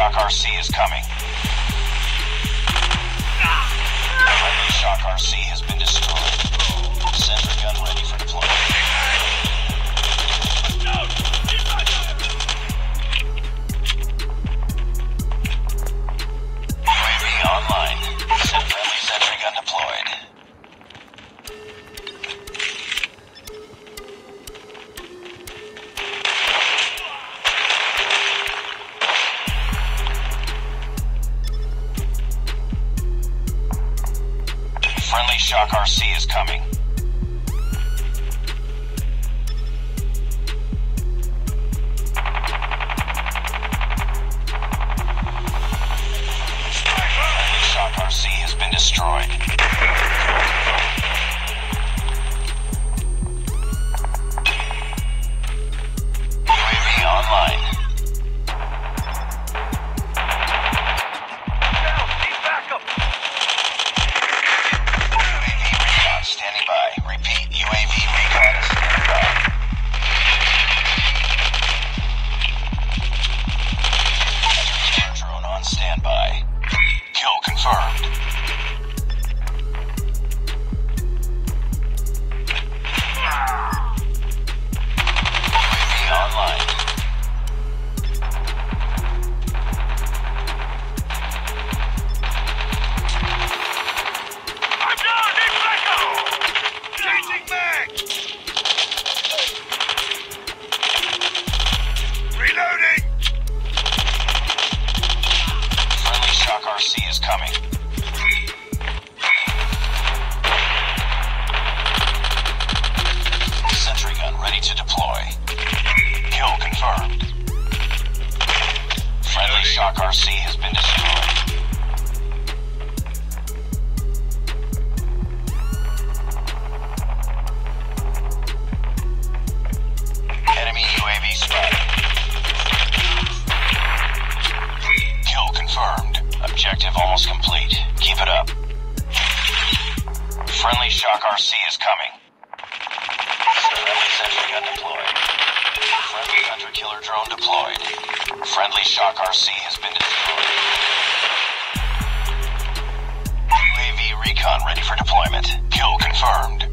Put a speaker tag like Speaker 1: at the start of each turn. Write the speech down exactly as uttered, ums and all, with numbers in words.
Speaker 1: Shock R C is coming. Friendly Shock R C has been destroyed. Sentry gun ready for deployment. U A V online. Send friendly sentry gun deployed. Friendly Shock R C is coming. Friendly Shock R C has been destroyed. U A V online. Standing by. Repeat, U A V recon is standing by. Killer drone on standby. Kill confirmed. U A V online. Shock R C is coming. Sentry gun ready to deploy. Kill confirmed. Friendly Shock R C has been destroyed. Enemy U A V spotted. Kill confirmed. Objective almost complete. Keep it up. Friendly Shock R C is coming. Friendly sentry gun deployed. Friendly hunter killer drone deployed. Friendly Shock R C has been destroyed. U A V recon ready for deployment. Kill confirmed.